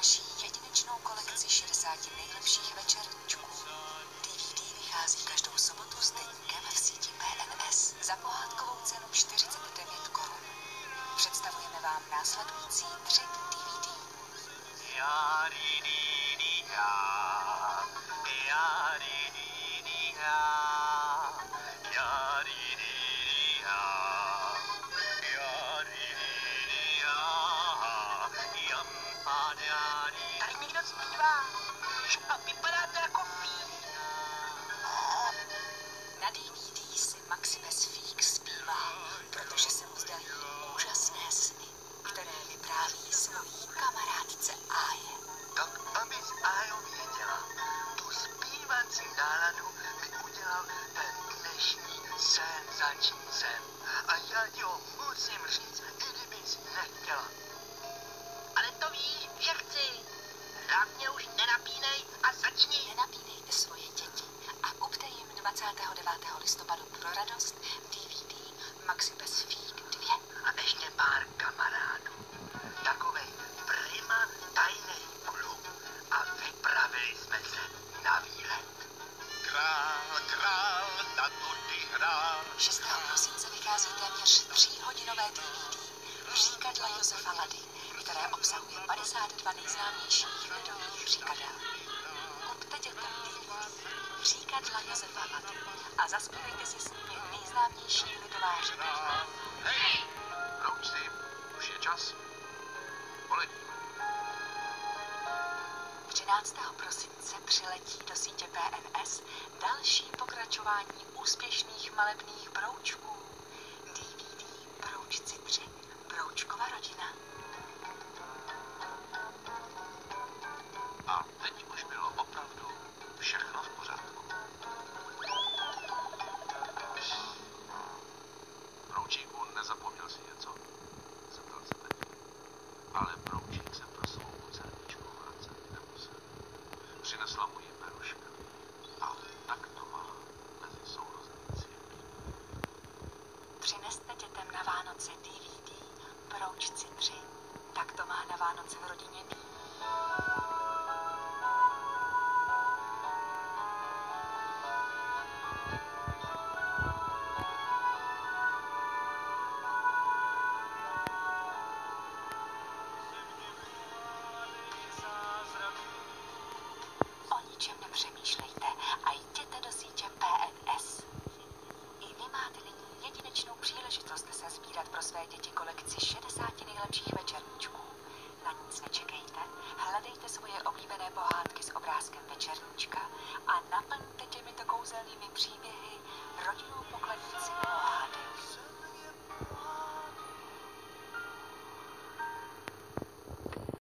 přináší jedinečnou kolekci 60 nejlepších večerníčků. DVD vychází každou sobotu s deníkem v síti PNS za pohádkovou cenu 49 korun. Představujeme vám následující 3 DVD. Tady někdo zpívá. A vypadá to jako fík. Na DVD si Maxibes Fík zpívá, protože se mu zdají úžasné sny, které vypráví svojí kamarádce Áje. Tak abys Ájo věděla, tu zpívací náladu mi udělal ten dnešní senzační sen. A já ti ho musím říct, i kdybys nechtěla. Ale to víš, že chci. Hlavně už nenapínej a začni. Nenapínejte svoje děti a kupte jim 29. listopadu pro radost DVD Maxibes Fík 2. A ještě pár kamarádů. Takovej prima tajnej klub. A vypravili jsme se na výlet. Král, na tudy hrál. 6. prosince vychází téměř 3hodinové DVD Příkadla Josefa Lady, které obsahuje 52 nejznámějších lidových příkadel. Kupte dětem DVD Příkadla Josefa Lady a zaspívejte si s nimi nejznámější lidová říkadla. Hej, roučci, už je čas. Poletíme. 13. prosince přiletí do sítě PNS další pokračování úspěšných malebných broučků. DVD Broučci 3. Broučkova rodina. A teď už bylo opravdu všechno v pořádku. Broučíku, nezapomněl si něco? Zeptal se teď. Ale Broučík se pro svou lucerničku vracet nemusel. Přinesla mu ji Beruška. A tak to má mezi sourozenci. Přineste dětem na Vánoce DVD Broučci 3. Tak to má na Vánoce v rodině být. O ničem nepřemýšlejte a jděte do sítě PNS. I vy máte nyní jedinečnou příležitost se sbírat pro své děti kolekci 60 nejlepších večerníčků. Na nic nečekejte, hledejte svoje oblíbené pohádky s obrázkem večerníčka a naplňte těmito kouzelnými příběhy rodinnou pokladnici